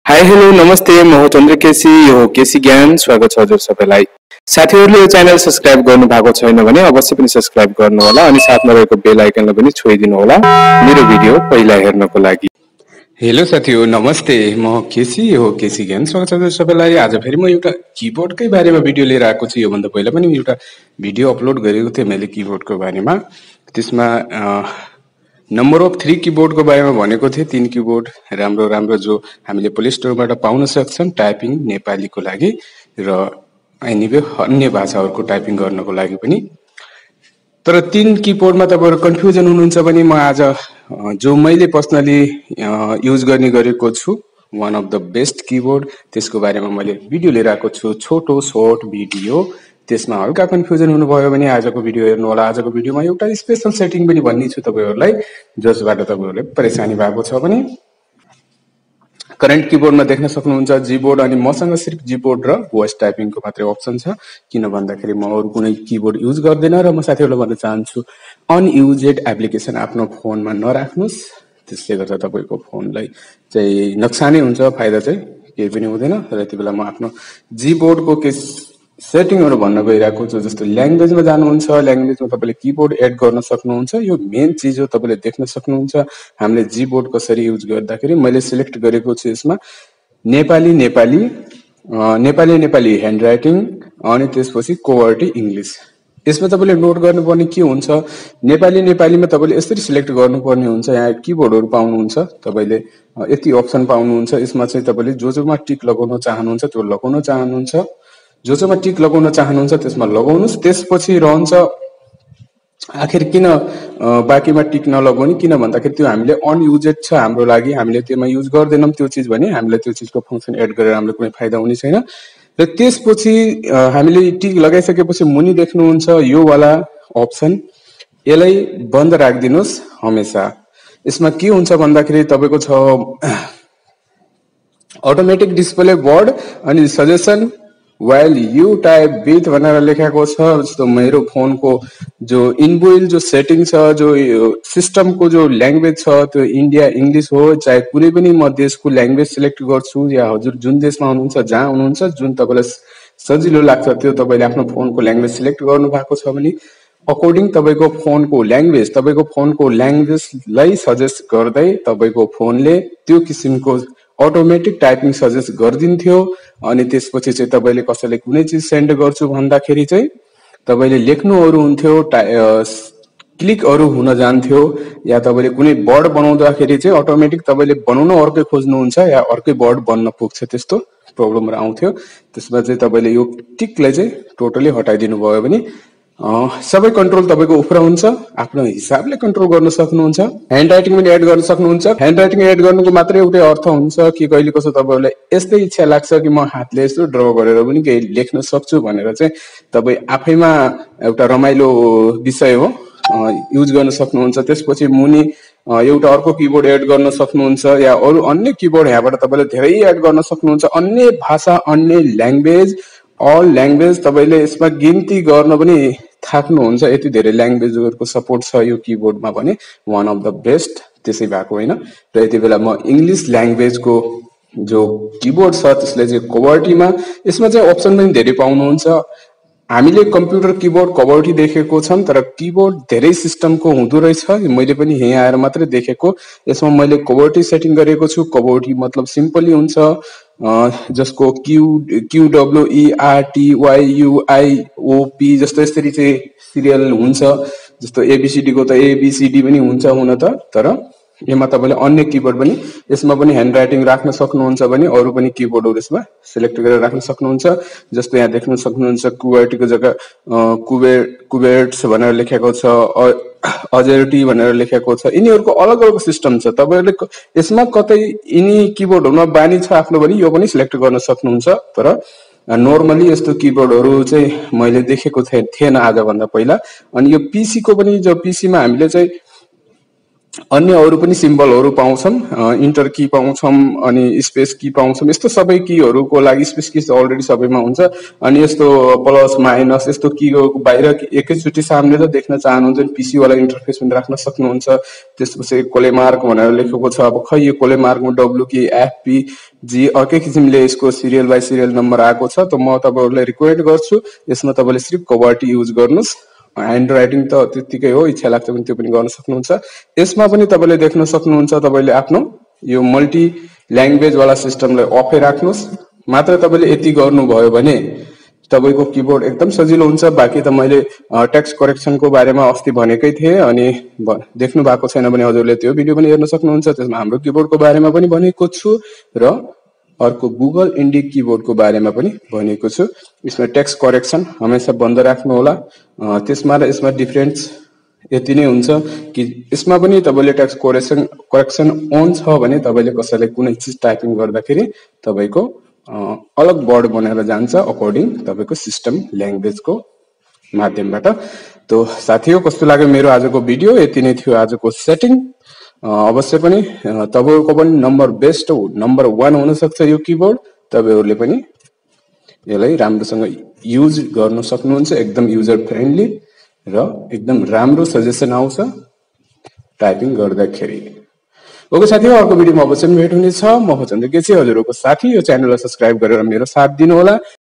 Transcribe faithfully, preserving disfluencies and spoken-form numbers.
Hi hello नमस्ते म हो चन्द्र केसी यो हो केसी ज्ञान स्वागत छ हजुर सबैलाई। साथीहरूले यो च्यानल सब्स्क्राइब गर्नु भएको छैन भने अवश्य पनि सब्स्क्राइब गर्नु होला अनि साथमा रहेको बेल आइकनलाई पनि छोइदिनु होला मेरो भिडियो पहिला हेर्नको लागि। हेलो साथीहरु नमस्ते म हो केसी यो हो केसी ज्ञान स्वागत छ हजुर सबैलाई। आज फेरि म एउटा किबोर्डकै बारेमा भिडियो लिएर आएको छु। यो भन्दा पहिला पनि एउटा भिडियो अपलोड गरेको थिएँ मैले किबोर्डको बारेमा। त्यसमा नम्बर अफ थ्री किबोर्डको बारेमा भनेको थिएँ। तीन किबोर्ड राम्रो राम्रो जो हामीले प्ले स्टोरबाट पाउन सक्छौं टाइपिङ नेपालीको लागि र एनीवे अन्य भाषाहरूको टाइपिङ गर्नको लागि पनि। तर तीन किबोर्डमा तपाईहरु कन्फ्युजन हुनुहुन्छ भने म आज जो मैले पर्सनली युज गर्ने गरेको छु one of the best keyboard त्यसको बारेमा मैले भिडियो लिएर आएको छु। छोटो शॉर्ट भिडियो। त्यसमा हल्का कन्फ्युजन हुनुभयो भने आजको भिडियो हेर्नु होला। आजको भिडियोमा एउटा स्पेशल सेटिङ पनि भन्ने छु तपाईहरुलाई जसबाट तपाईहरुले परेशानी भएको छ भने करेन्ट किबोर्डमा देख्न सक्नुहुन्छ जीबोर्ड अनि मसँग सिर्फ जीबोर्ड र भोइस टाइपिङको मात्रै अप्सन छ। किन भन्दाखेरि म अरु कुनै किबोर्ड युज गर्दैन र म साथीहरुलाई भन्न चाहन्छु अनयुजेड एप्लिकेसन आफ्नो फोनमा नराख्नुस्। त्यसले गर्दा तपाईको फोनलाई चाहिँ नोक्सानै हुन्छ, फाइदा चाहिँ केही पनि हुँदैन। र यति बेला म आफ्नो जीबोर्डको के सेटिङहरु भन्न गइरहेको छु। जस्तो ल्याङ्ग्वेजमा जानुहुन्छ, ल्याङ्ग्वेजमा तपाईले किबोर्ड एड गर्न सक्नुहुन्छ। यो मेन चीज हो, तपाईले देख्न सक्नुहुन्छ हामीले जीबोर्ड कसरी युज गर्दाखेरि मैले सिलेक्ट गरेको छु यसमा नेपाली नेपाली नेपाली नेपाली ह्यान्ड राइटिङ अनि त्यसपछि कोवर्टी इंग्लिश। यसमा तपाईले नोट गर्नुपर्ने के हुन्छ नेपाली नेपालीमा तपाईले यसरी सिलेक्ट गर्नुपर्ने हुन्छ। यहाँ किबोर्डहरु पाउनुहुन्छ, तपाईले यति अप्सन पाउनुहुन्छ। यसमा चाहिँ तपाईले जो जोमा टिक लगाउन चाहनुहुन्छ त्यो लगाउन चाहनुहुन्छ, जो जोमा टिक लगाउन चाहनुहुन्छ त्यसमा लगाउनुस्। त्यसपछि रहन्छ आखिर किन बाँकीमा टिक नलगाउने, किन भन्दाखेरि त्यो हामीले अनयुजेड छ हाम्रो लागि, हामीले त्यसमा युज गर्दैनौं त्यो चीज भने हामीलाई त्यो चीजको फंक्सन एड गरेर हामीलाई कुनै फाइदा हुने छैन। र त्यसपछि हामीले टिक लगाइसकेपछि मुनि देख्नुहुन्छ यो वाला अप्सन, यसलाई बन्द राख्दिनुस् हमेशा। यसमा के हुन्छ भन्दाखेरि तपाईको छ अटोमेटिक डिस्प्ले बोर्ड अनि suggestion while you type with भनेर लेखेको छ। जस्तो मेरो फोनको जो इनबिल्ट जो सेटिङ छ, जो सिस्टमको जो ल्याङ्ग्वेज छ त्यो इन्डिया इंग्लिश हो, चाहे कुनै पनि म देशको ल्याङ्ग्वेज सिलेक्ट गर्छु या हजुर जुन देशमा हुनुहुन्छ जहाँ हुनुहुन्छ जुन तपाईलाई सजिलो लाग्छ त्यो तपाईले आफ्नो फोनको ल्याङ्ग्वेज सिलेक्ट गर्नु भएको छ भने अकॉर्डिङ तपाईको फोनको ल्याङ्ग्वेज तपाईको फोनको ल्याङ्ग्वेजलाई सजेस्ट गर्दै तपाईको फोनले त्यो किसिमको अटोमेटिक टाइपिङ सजेस्ट गर्दिन्थ्यो। अनि त्यसपछि चाहिँ तपाईले कसैले कुनै चीज सेन्ड गर्छु भन्दाखेरि चाहिँ तपाईले लेख्नुहरु हुन्थ्यो, क्लिकहरु हुन जान्थ्यो, या तपाईले कुनै वर्ड बनाउँदाखेरि चाहिँ अटोमेटिक तपाईले बनाउन अर्कै खोज्नुहुन्छ या अर्कै वर्ड बन्न पुग्छ, त्यस्तो प्रब्लमहरु आउँथ्यो। त्यसमा चाहिँ तपाईले यो टिकलाई चाहिँ टोटली हटाइदिनु भयो भने सबै कन्ट्रोल तपाईको उफ्रा हुन्छ, आफ्नो हिसाबले कन्ट्रोल गर्न सक्नुहुन्छ। ह्यान्ड राइटिङ पनि एड गर्न सक्नुहुन्छ। ह्यान्ड राइटिङ एड गर्नुको मात्रै एउटै अर्थ हुन्छ कि कहिले कसो तपाईहरुलाई यस्तै इच्छा लाग्छ कि म हातले यसो ड्र गरेर पनि केही लेख्न सक्छु भनेर चाहिँ तपाई आफैमा एउटा रमाइलो विषय हो, युज गर्न सक्नुहुन्छ। त्यसपछि मुनि एउटा अर्को किबोर्ड एड गर्न सक्नुहुन्छ या अरु अन्य किबोर्ड यहाँबाट तपाईले धेरै एड गर्न सक्नुहुन्छ। अन्य भाषा, अन्य ल्याङ्ग्वेज, अल ल्याङ्ग्वेज तपाईले यसमा गिन्ती गर्न पनि थाक्नुहुन्छ। यति धेरै ल्याङ्ग्वेजहरुको सपोर्ट छ यो किबोर्डमा भने वान अफ द बेस्ट त्यसै भएको होइन। र यति बेला म इंग्लिश ल्याङ्ग्वेजको जो किबोर्ड छ त्यसले चाहिँ कोवर्टीमा, यसमा चाहिँ अप्सन पनि धेरै पाउनुहुन्छ। हामीले कम्प्युटर किबोर्ड कोवर्टी देखेको छौं तर किबोर्ड धेरै सिस्टमको हुँदो रहेछ, मैले पनि यहाँ आएर मात्रै देखेको। यसमा मैले कोवर्टी सेटिङ गरेको छु। कोवर्टी मतलब सिम्पली हुन्छ जसको Q Q W E R T Y U I O P जस्तो यसरी चाहिँ सिरियल हुन्छ। जस्तो एबीसीडी को त एबीसीडी पनि हुन्छ हुन त, तर यसमा तपाईले अन्य किबोर्ड पनि यसमा पनि ह्यान्ड राइटिङ राख्न सक्नुहुन्छ भने अरु पनि किबोर्डहरु यसमा सिलेक्ट गरेर राख्न सक्नुहुन्छ। जस्तो यहाँ देख्न सक्नुहुन्छ कुवर्टीको जग्गा कुबेर कुबेर्ट्स भनेर लेखेको छ, अजेरिटी भनेर लेखेको छ। यिनीहरुको अलग अलग सिस्टम छ। तपाईहरुले यसमा कतै यिनी किबोर्डहरुमा बानी छ आफ्नो भने यो पनि सिलेक्ट गर्न सक्नुहुन्छ। तर नर्मली यस्तो किबोर्डहरु चाहिँ मैले देखेको थिएन आज भन्दा पहिला। अनि यो पीसी को पनि जो पीसी मा हामीले चाहिँ अन्य अरू पनि सिम्बलहरू पाउँछौँ, इन्टर की पाउँछौँ अनि स्पेस की पाउँछौँ। यस्तो सबै कीहरूको लागि स्पेस की अलरेडी सबैमा हुन्छ। अनि यस्तो प्लस माइनस यस्तो कीको बाहिर एकैचोटि सामने त देख्न चाहनुहुन्छ भने पीसी वाला इन्टरफेस पनि राख्न सक्नुहुन्छ। त्यसपछि कोलेमार्क भनेर लेखेको छ, अब खै यो कोलेमार्कमा डब्लु की एफपी जी अर्कै किसिमले यसको सिरियल बाई सिरियल नम्बर आएको छ। त म तपाईँहरूलाई रिकमेन्ड गर्छु यसमा तपाईँले सिर्फ कभर्टी युज गर्नुहोस्। ह्यान्ड राइटिङ त त्यतिकै हो, इच्छा लाग्छ भने त्यो पनि गर्न सक्नुहुन्छ। यसमा पनि तपाईँले देख्न सक्नुहुन्छ तपाईँले आफ्नो यो मल्टी ल्याङ्ग्वेज वाला सिस्टमलाई अफै राख्नुहोस्। मात्र तपाईँले यति गर्नुभयो भने तपाईँको किबोर्ड एकदम सजिलो हुन्छ। बाँकी त मैले टेक्स्ट करेक्सनको बारेमा अस्ति भनेकै थिएँ, अनि देख्नु भएको छैन भने हजुरले त्यो भिडियो पनि हेर्न सक्नुहुन्छ। त्यसमा हाम्रो किबोर्डको बारेमा पनि भनेको छु र अर्को गुगल इन्डी किबोर्डको बारेमा पनि भनेको छु। यसमा टेक्स्ट करेक्सन हमेसा बन्द राख्नु होला। त्यसमा र यसमा डिफरेन्स यति नै हुन्छ कि यसमा पनि तपाईँले टेक्स्ट करेक्सन करेक्सन अन छ भने तपाईँले कसैलाई कुनै चिज टाइपिङ गर्दाखेरि तपाईँको अलग वर्ड बनेर जान्छ अकर्डिङ तपाईँको सिस्टम ल्याङ्ग्वेजको माध्यमबाट। त साथीहो, कस्तो लाग्यो मेरो आजको भिडियो? यति नै थियो आजको सेटिङ। अवश्य पनि तपाईँको पनि नम्बर बेस्ट हो, नम्बर वान हुनसक्छ यो किबोर्ड। तपाईँहरूले पनि यसलाई राम्रोसँग युज गर्न सक्नुहुन्छ। एकदम युजर फ्रेन्डली र एकदम राम्रो सजेसन आउँछ टाइपिङ गर्दाखेरि। ओके साथी, अर्को भिडियोमा अवश्य भेट हुनेछ। म हो चन्द्र केसी, हजुरहरूको साथी। यो च्यानललाई सब्सक्राइब गरेर मेरो साथ दिनुहोला।